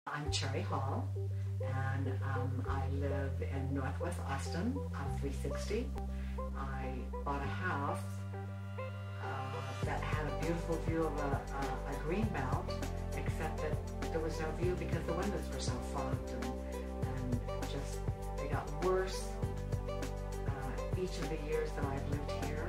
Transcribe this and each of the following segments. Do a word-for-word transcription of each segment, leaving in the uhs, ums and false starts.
I'm Cherry Hall, and um, I live in Northwest Austin on three sixty. I bought a house uh, that had a beautiful view of a, a, a green belt, except that there was no view because the windows were so fogged, and, and just they got worse uh, each of the years that I've lived here.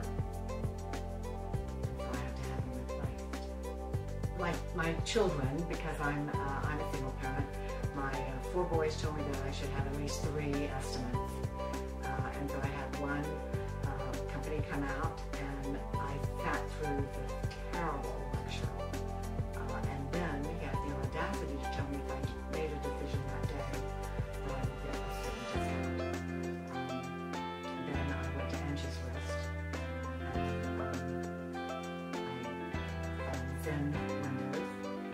So I have to have them replaced. Like my children, because I'm uh, I'm a single parent, my uh, four boys told me that I should have at least three estimates, uh, and so I had one uh, company come out, and I sat through this terrible lecture, uh, and then he had the audacity to tell me if I made a decision that day that I would get a certain discount. Um, then I went to Angie's List, and um, I found Zen Windows,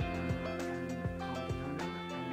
and called the owner,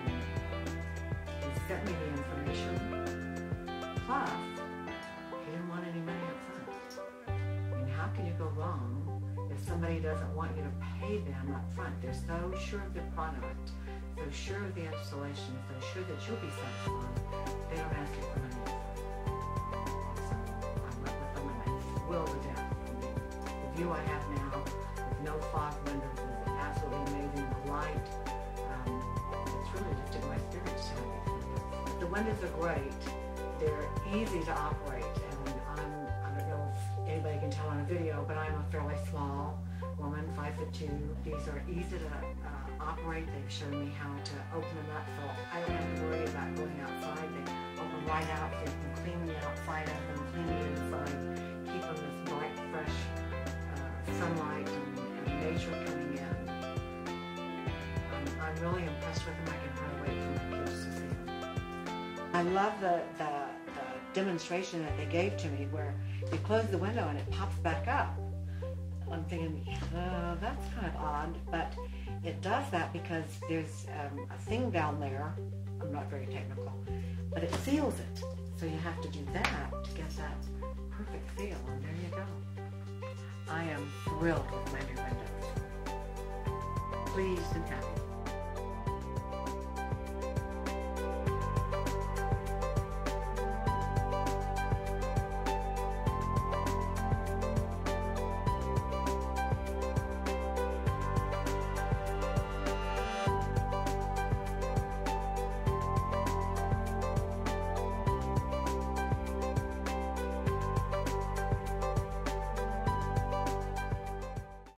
and he sent me the information, plus he didn't want any money up front. I mean, how can you go wrong if somebody doesn't want you to pay them up front? They're so sure of their product, so sure of the installation, so sure that you'll be satisfied. They don't ask you for money up front. So I went with them, and I thrilled to death. I mean, the view I have now with no fog windows is absolutely amazing. The light, um, it's really just a my spirit to have these windows. The windows are great. They're easy to operate, and I'm, I don't know if anybody can tell on a video, but I'm a fairly small woman, five foot two. These are easy to uh, operate. They've shown me how to open them up, so I don't have to worry about going outside. They open right out, so you can clean the outside of them, clean the inside, keep them this bright, fresh uh, sunlight and, and nature coming in. I'm, I'm really impressed with them. I can hardly wait for my kids to see them. I love the, the, the demonstration that they gave to me where you close the window and it pops back up. I'm thinking, uh, that's kind of odd, but it does that because there's um, a thing down there. I'm not very technical, but it seals it. So you have to do that to get that perfect seal, and there you go. I am thrilled with my new windows. Pleased and happy.